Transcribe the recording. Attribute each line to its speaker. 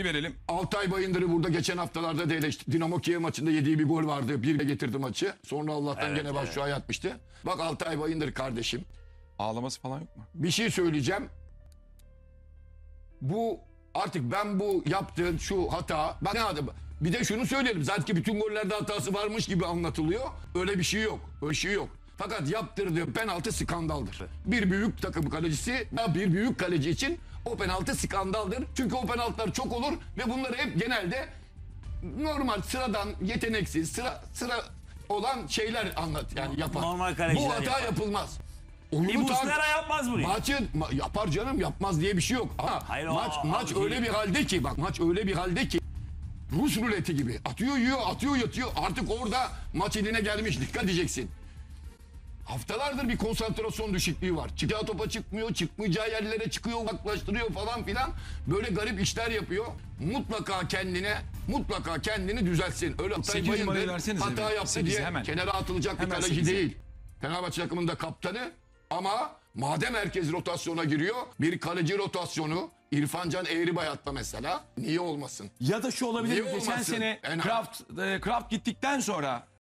Speaker 1: verelim.
Speaker 2: Altay Bayındır'ı burada geçen haftalarda da eleştirdi. Dinamo Kiev maçında yediği bir gol vardı. Bir getirdi maçı. Sonra Allah'tan gene başşuay yatmıştı. Bak Altay Bayındır kardeşim.
Speaker 1: Ağlaması falan yok mu?
Speaker 2: Bir şey söyleyeceğim. Bu artık ben bu yaptığın şu hata. Ben ne adım? Bir de şunu söyleyelim. Zaten bütün gollerde hatası varmış gibi anlatılıyor. Öyle bir şey yok. Öyle bir şey yok. Fakat yaptırdığı penaltı skandaldır. Bir büyük takım kalecisi, bir büyük kaleci için o penaltı skandaldır. Çünkü o penaltılar çok olur ve bunları hep genelde normal, sıradan, yeteneksiz, sıra olan şeyler yani yapar.
Speaker 3: Normal kaleciler
Speaker 2: Bu hata
Speaker 3: yapar.
Speaker 2: yapılmaz.
Speaker 3: Bir
Speaker 2: Oyunu
Speaker 3: Muslera yapmaz bunu.
Speaker 2: yapar canım, yapmaz diye bir şey yok. Ama
Speaker 3: Hayır,
Speaker 2: maç öyle bir halde ki, bak maç öyle bir halde ki Rus ruleti gibi. Atıyor yiyor, atıyor yatıyor. Artık orada maç eline gelmiş. Dikkat edeceksin. Haftalardır bir konsantrasyon düşüklüğü var. Çıkacağı topa çıkmıyor, çıkmayacağı yerlere çıkıyor, uzaklaştırıyor falan filan. Böyle garip işler yapıyor. Mutlaka kendini düzeltsin. Öyle Altay
Speaker 1: 8 numarayı
Speaker 2: Bayındır
Speaker 1: versenize
Speaker 2: hata
Speaker 1: bir.
Speaker 2: yaptı
Speaker 1: 8
Speaker 2: diye
Speaker 1: hemen.
Speaker 2: kenara atılacak bir
Speaker 1: Hemen
Speaker 2: kaleci
Speaker 1: 8'e.
Speaker 2: değil. Fenerbahçe takımında kaptanı ama madem herkes rotasyona giriyor, bir kaleci rotasyonu İrfan Can Eğribayat'ta mesela niye olmasın?
Speaker 4: Ya da şu olabilir mi?
Speaker 2: Niye
Speaker 4: Geçen
Speaker 2: olmasın?
Speaker 4: sene
Speaker 2: En-
Speaker 4: Kraft gittikten sonra